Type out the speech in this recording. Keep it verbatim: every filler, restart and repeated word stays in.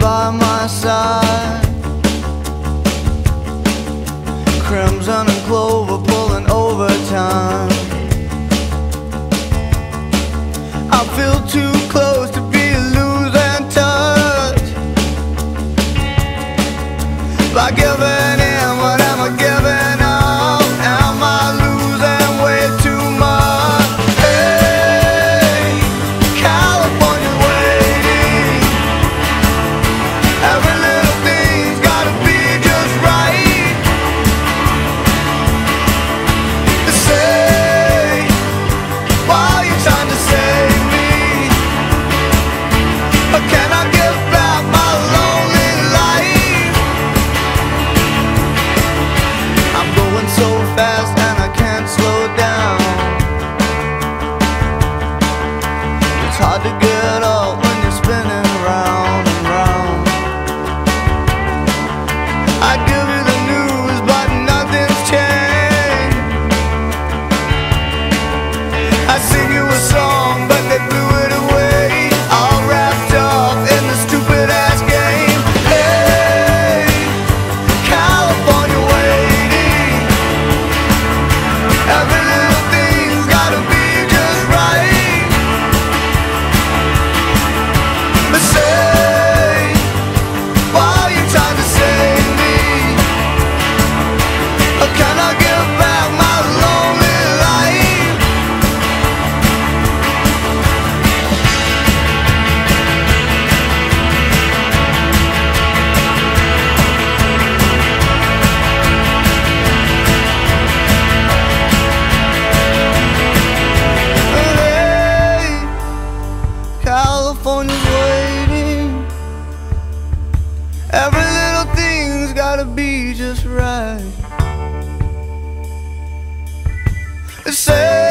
by my side. Crimson and Clover pulling overtime. I feel too close to be losing touch. By giving in, what am I giving up? Am I losing way too much? Hey, California waiting. Every little thing's gotta be just right. Say, why are you trying to save me? Or can I give back my lonely life? I'm going so fast and I can't slow down. It's hard to get up when you're spinning round and round. I give you the news, but nothing's changed. I sing you a song, but they blew it away, all wrapped up in the stupid ass game. Hey, California waiting. Every little thing's gotta be just right. But say, why are you trying to save me? Or can I give back my lonely life? Hey, California's waiting. Every little thing's gotta be just right. Say